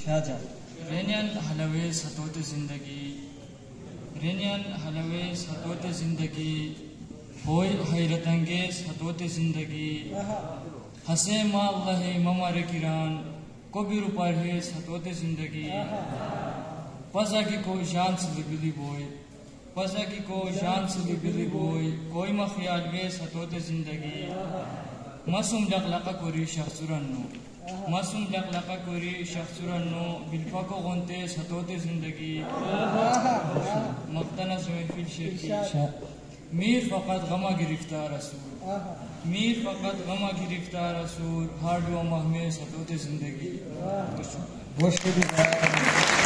Shahjahan Réunion हलवे सतोत जिंदगी Réunion हलवे सतोत जिंदगी होय हैरत अंगेज सतोत जिंदगी हसे मा अल्लाह ममर किरान कबीर पर है सतोत जिंदगी पजा की को जान से बिली बोय पजा की को जान से बिली बोय कोई मा ख्याल वे सतोत जिंदगी मासूम लकलका कोरी शख्सुरन्नो मासूम लकलका कोरी शख्सुरन्नो बिलफाको गंते सतोते जिंदगी मक्तना से महफिल शेर की मीर फकत गमा गिरफ्तार असूर मीर फकत गमा गिरफ्तार असूर हार्ड व महमे सतोते जिंदगी।